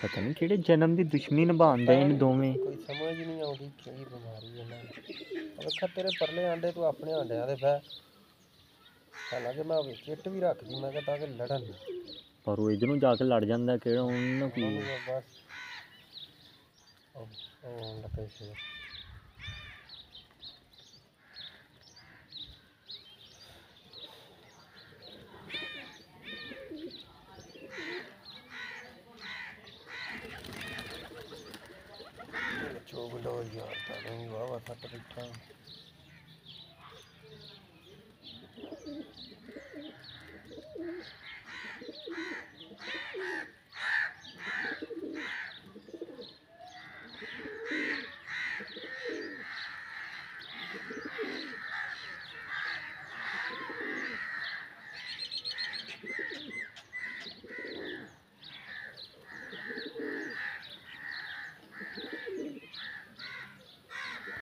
ਪਤਾ ਨਹੀਂ ਕਿਹੜੇ ਜਨਮ ਦੀ ਦੁਸ਼ਮਣੀ ਨਿਭਾਉਂਦੇ ਨੇ ਦੋਵੇਂ। ਕੋਈ ਸਮਝ ਨਹੀਂ ਆਉਂਦੀ ਕੀ ਬਿਮਾਰੀ ਇਹਨਾਂ ਨੂੰ। ਵੇਖਾ ਤੇਰੇ ਪਰਲੇ ਆਂਡੇ ਤੂੰ ਆਪਣੇ ਆਂਡਿਆਂ ਦੇ ਬਹਿ। ਹਾਲਾਂਕਿ ਮੈਂ ਚਿੱਟ ਵੀ ਰੱਖਦੀ ਮੈਂ ਕਿਹਾ ਤਾਂ ਕਿ ਲੜਨ। ਪਰ ਉਹ ਇੱਧਰੋਂ ਜਾ ਕੇ ਲੜ ਜਾਂਦਾ ਕਿਹੜਾ ਉਹਨੂੰ ਕੀ। ਬਸ ਉਹ ਲੱਗੇ ਸੀ। ਚੋਗ ਲੋ ਯਾਰ ਤਾਂ ਵਾਹ ਵਾਹ ਸੱਟ ਬੈਠਾ।